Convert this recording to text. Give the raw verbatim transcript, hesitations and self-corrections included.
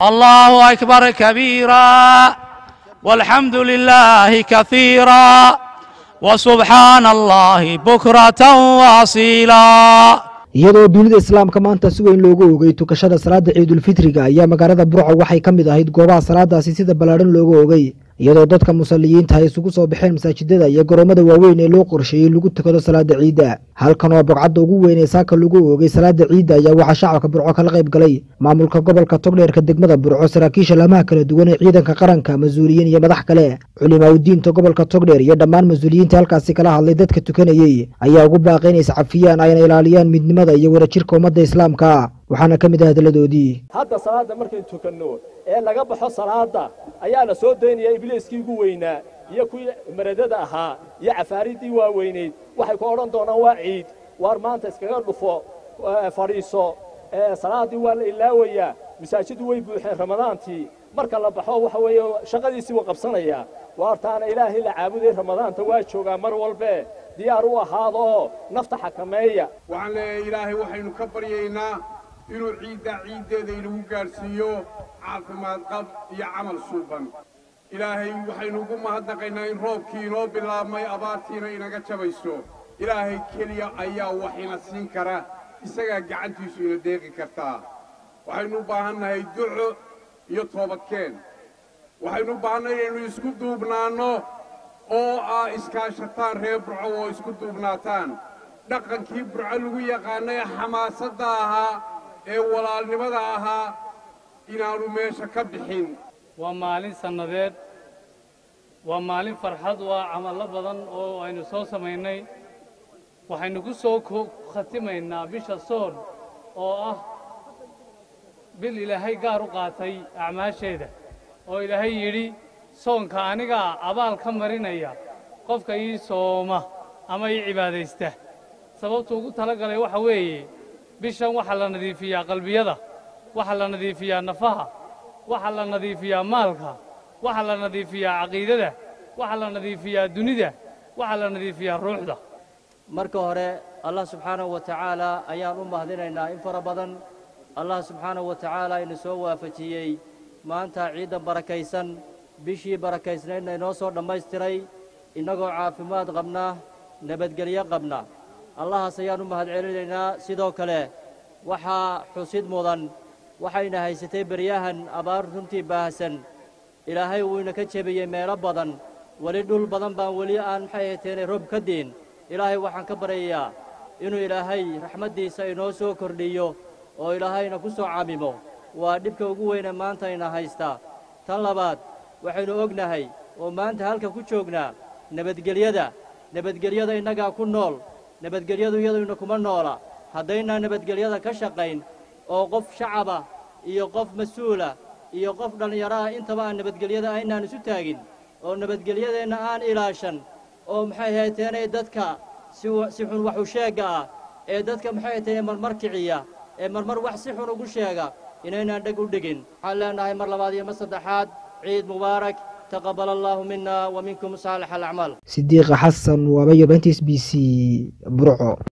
الله أكبر كبيرا والحمد لله كثيرا وسبحان الله بكرة وأصيلا. iyadoo dunida islaamka maanta si weyn loogu oogay tukashada salaada ciidul fitriga ayaa magaalada Burco waxay ka mid ahayd goobaha salaadaasi sida balaaran loogu oogay iyadoo dadka musalliyiinta ay isugu soo baxeen masaajidada iyo garoomada waaweyn ee loo qorsheeyay lagu tukado salaada ciida. halkan oo bogcadda ugu weyn ee saaka lagu oogay salaada ciida ayaa waxa shacabka Burco kala qayb galay maamulka gobolka Togdheerka degmada Burco, saraakiisha laamaha kala duwan ee ciidanka qaranka, mas'uuliyiin iyo madax kale. culimada diinta gobolka Togdheer iyo dhammaan mas'uuliyiinta halkaasi kala hadlay dadka tukanayay ayaa ugu baaqay inay iscafiyaan ayna ilaaliyaan midnimada iyo wadajirka ummadda islaamka. waxaana ka mid ah hadaladoodii hadda salaada markay tukanno ee laga baxo salaada ayaa la soo deynaya ibliiskii ugu weynaa iyo kuwii maradada ahaa iyo cafaaridii waaweyneyd waxay ku odhan doonaan waa ciid waar maanta iskaga dhufo fariiso salaadii waa la ilaawayaa masaajidu way buuxeen ramadaantii marka la baxo waxa weeye shaqadiisii wuu qabsanayaa waartaana ilaahay la caabuday ramadaanta waa joogaa mar walbe diyaar u ahaado nafta xakameeya. waxaan leeyahay ilaahay waxaynu ka baryaynaa inuu ciidda ciiddeeda inagu gaarsiiyo caafimaad qab iyo camal suuban. ilaahay waxaynu ugu mahadnaqaynaa in roobkii inoo bilaabmay abaartiina inaga jabayso. ilaahay keliya ayaa wax ina siin kara, isagaa gacantiisu ina deeqi kartaa. waxaynu u baahannahay duco iyo toobadkeen. waxaynu u baahannahay inaynu isku duubnaanno oo ah iskaashataan reer Burco oo isku duubnaataan. dhaqankii Burco lagu yaqaanay xamaasadda ahaa ee walaalnimada ahaa inaanu meesha ka bixin. waa maalin sannadeed, waa maalin farxad, waa camallo badan oo aynu soo samaynay. waxaynu ku soo khatimaynaa bisha soon oo ah bil ilaahay gaar u qaatay acmaasheeda oo ilaahay yidhi soonka anigaa abaal ka marinaya qofka ii sooma ama ii cibaadaysta. sababtu ugu talagalay waxa weeye bishan waxa la nadiifiyaa qalbiyada, waxa la nadiifiyaa nafaha, waxa la nadiifiyaa maalka, waxa la nadiifiyaa caqiidada, waxa la nadiifiyaa dunida, waxa la nadiifiyaa ruuxda. marka hore Allah subhanahu wa ta'ala ayaan u mahadinaynaa in fara badan. Allah subhanahu wa ta'ala inuu soo waafajiyay maanta ciid barakaysan, bishii barakaysnaydna inoo soo dhammaystiray inagoo caafimaad qabna, nabadgelyo qabna. الله سيانو مهد علينا سيدو كله وحا حسيد مودن وحينا هيستي برياهن أبار رمتي باهسن إلهي وينكتشبي ميلا بدن ولدول بدن بان ولي آن حياتين رب كدين إلهي وحان كبريا إنو إلهي رحمة دي سينوسو كرديو و إلهي نكسو عاممو ودبك وقوين مانتاينا هيستا طلبات وحينو أغنهي ومانتا هالكا كوشوغنا نبتقليدا نبتقليدا إنقا كنول nabadgelyadu iyaduna kuma noola haddayna nabadgelyada ka shaqayn oo qof shacaba iyo qof mas'uula iyo qof dhalinyaro ah intaba aan nabadgelyada aynaan isu taagin oo nabadgelyadeena aan ilaashan oo maxay hayteenay dadka si si xun wax u sheega ah ee dadka maxay hayteenay marmar kiciya ee marmar wax si xun ugu sheega inaynaan dhag u dhigin. waxaan leenahay mar labaad iyo mar saddexaad ciid mubaarak. تقبل الله منا ومنكم صالح الأعمال. صديق حسن وبيو بنتيس بي سي برعو.